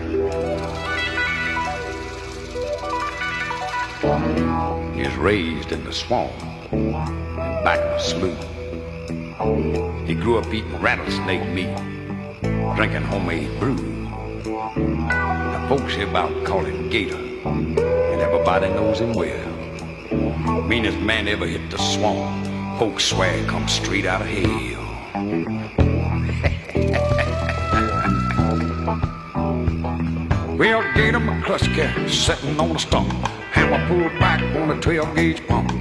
He was raised in the swamp and back of a slough. He grew up eating rattlesnake meat, drinking homemade brew. The folks hereabout call him Gator, and everybody knows him well. Meanest man ever hit the swamp, folks swear he come straight out of hell. Well, Gator McCluskey sitting on a stump, hammer pulled back on a 12-gauge pump.